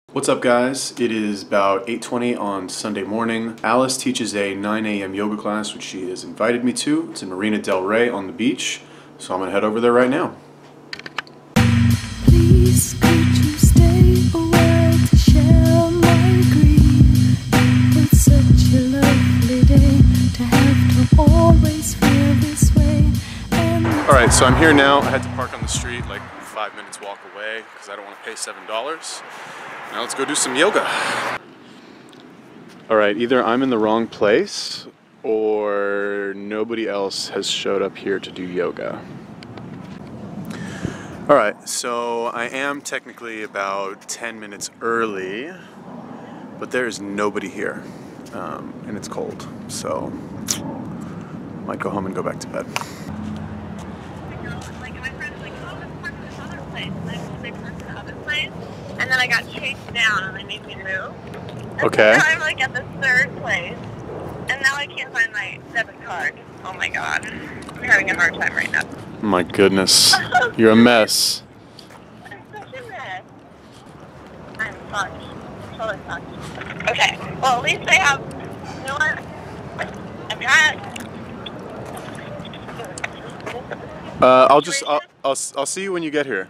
What's up guys? It is about 8:20 on Sunday morning. Alice teaches a 9 a.m. yoga class which she has invited me to. It's in Marina del Rey on the beach, so I'm gonna head over there right now. Please could you stay a while to share my grief? It's such a lovely day to have to always feel this way. Alright, so I'm here now. I had to park on the street like 5 minutes walk away because I don't want to pay $7. Now let's go do some yoga. Alright, either I'm in the wrong place or nobody else has showed up here to do yoga. Alright, so I am technically about 10 minutes early, but there is nobody here, and it's cold, so I might go home and go back to bed. And then I got chased down and they made me move. And Okay. now I'm like at the third place. And now I can't find my debit card. Oh my god. I'm having a hard time right now. My goodness. You're a mess. I'm such a mess. I'm fucked. Totally fucked. Okay. Well, at least I have, you know what? I've got... I'll see you when you get here.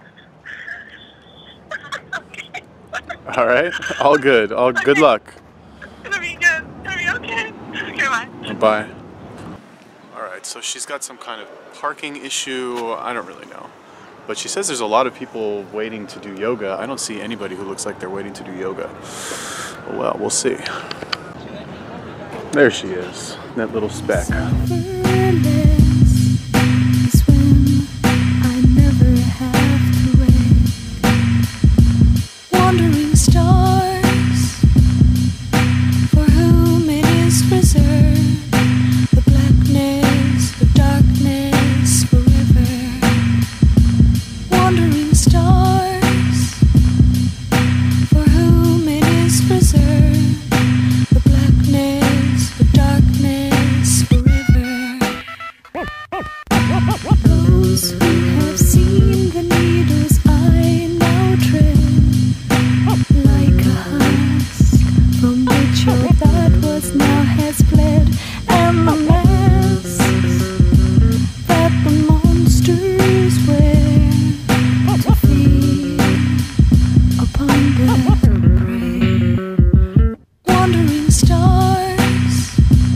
All right. All good. Good luck. It's gonna be good. It's gonna be okay. Okay, bye. Bye. All right. So she's got some kind of parking issue. I don't really know, but she says there's a lot of people waiting to do yoga. I don't see anybody who looks like they're waiting to do yoga. Well, we'll see. There she is. That little speck. Wandering stars, for whom it is preserved, the blackness, the darkness forever. Wandering stars, for whom it is preserved, the blackness, the darkness forever. Those who have seen the needle's eye now tread like a husk from which your that was now has fled, and the masks that the monsters wear to feed upon their prey. Wandering stars,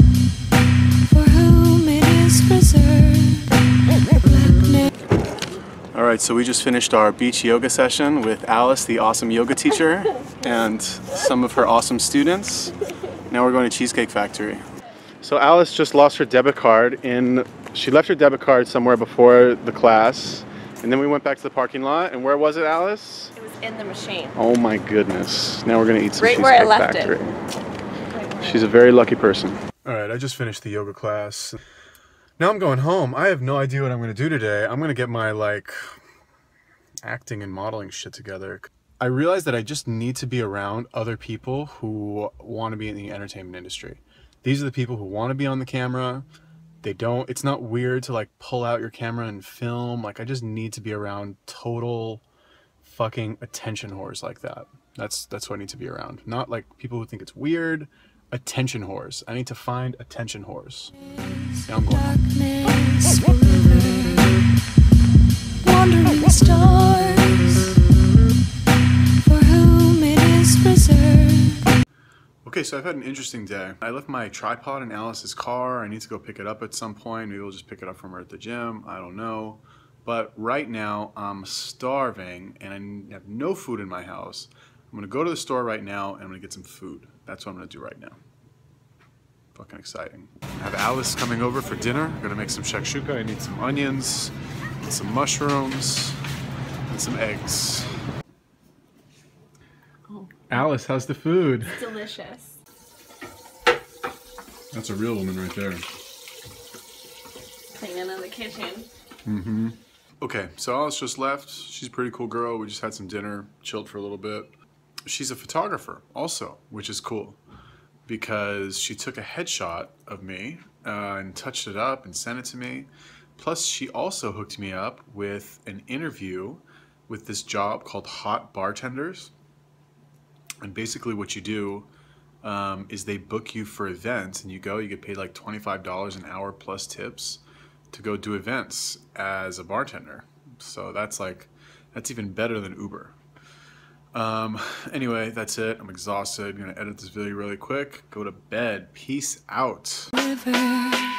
for whom it is preserved, blackness. All right, so we just finished our beach yoga session with Alice, the awesome yoga teacher, and some of her awesome students. Now we're going to Cheesecake Factory. So Alice just lost her debit card she left her debit card somewhere before the class, and then we went back to the parking lot, and where was it, Alice? It was in the machine. Oh my goodness. Now we're gonna eat some Right Cheesecake where I left Factory. it. She's a very lucky person. All right, I just finished the yoga class. Now I'm going home. I have no idea what I'm gonna do today. I'm gonna get my acting and modeling shit together. I realized that I just need to be around other people who want to be in the entertainment industry. These are the people who want to be on the camera. It's not weird to pull out your camera and film. I just need to be around total fucking attention whores like that. That's what I need to be around. Not people who think it's weird. Attention whores. I need to find attention whores. Now I'm going home. Wandering stars, for whom it is preserved. Okay, so I've had an interesting day. I left my tripod in Alice's car. I need to go pick it up at some point. Maybe we'll just pick it up from her at the gym. I don't know. But right now, I'm starving and I have no food in my house. I'm gonna go to the store right now and I'm gonna get some food. That's what I'm gonna do right now. Fucking exciting. I have Alice coming over for dinner. I'm gonna make some shakshuka. I need some onions, and some mushrooms, and some eggs. Oh. Alice, how's the food? It's delicious. That's a real woman right there. Cleaning in the kitchen. Mm-hmm. Okay, so Alice just left. She's a pretty cool girl. We just had some dinner, chilled for a little bit. She's a photographer also, which is cool because she took a headshot of me and touched it up and sent it to me. Plus, she also hooked me up with an interview with this job called Hot Bartenders. And basically what you do is they book you for events, and you get paid like $25 an hour plus tips to go do events as a bartender. So that's even better than Uber. Anyway, that's it. I'm exhausted. I'm gonna edit this video really quick, go to bed. Peace out. River.